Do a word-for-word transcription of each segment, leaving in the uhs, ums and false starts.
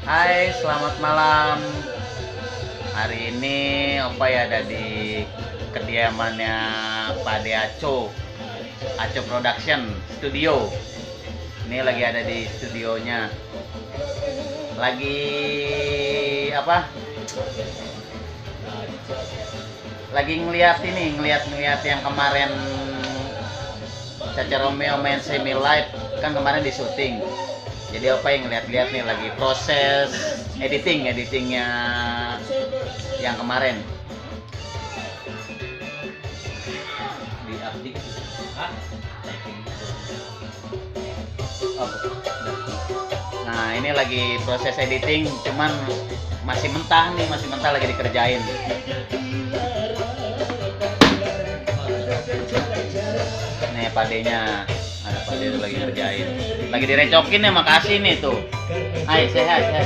Hai, selamat malam. Hari ini Opa ya ada di kediamannya Pak De Aco, Aco Production Studio. Ini lagi ada di studionya. Lagi apa? Lagi ngeliat ini, ngeliat-ngeliat yang kemarin Caca Romeo main semi live kan kemarin di syuting. Jadi apa yang ngeliat-liat nih lagi proses editing, editingnya yang kemarin. Di update. Nah ini lagi proses editing, cuman masih mentah nih, masih mentah lagi dikerjain. Nih padenya. Ada Pak De lagi ngerjain, lagi direcokin ya, makasih nih tuh. Hai, sehat, sehat.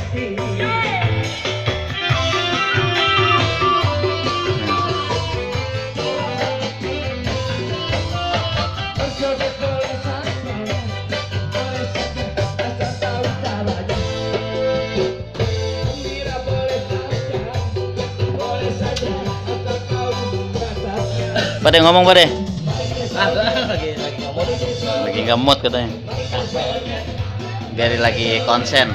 Pak De ngomong, Pak De. Ah, lagi lagi ngomong. Lagi nggak mood katanya. Biar lagi konsen.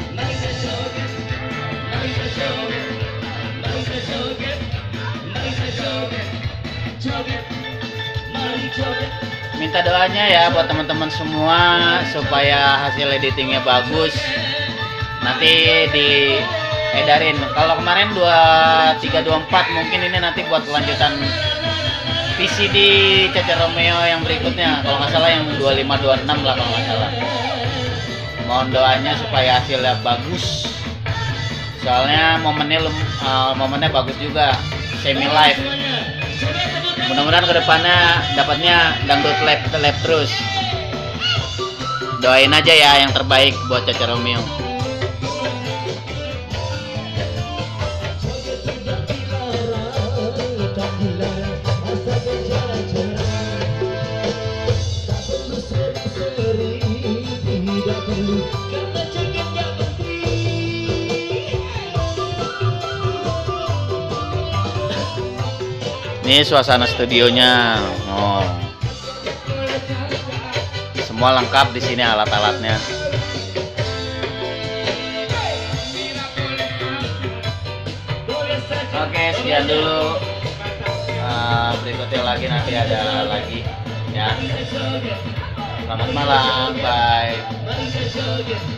Minta doanya ya buat teman-teman semua supaya hasil editingnya bagus. Nanti diedarin. Kalau kemarin dua tiga dua empat, mungkin ini nanti buat kelanjutan V C D Caca Romeo yang berikutnya, kalau nggak salah yang dua lima dua enam lah kalau nggak salah. Mohon doanya supaya hasilnya bagus, soalnya momennya uh, momennya bagus juga, semi live. Mudah-mudahan kedepannya dapatnya dangdut live, live terus. Doain aja ya yang terbaik buat Caca Romeo. Ini suasana studionya. Oh. Semua lengkap di sini alat-alatnya. Oke, sekian dulu. Uh, berikutnya lagi nanti ada lagi ya. Selamat malam, bye.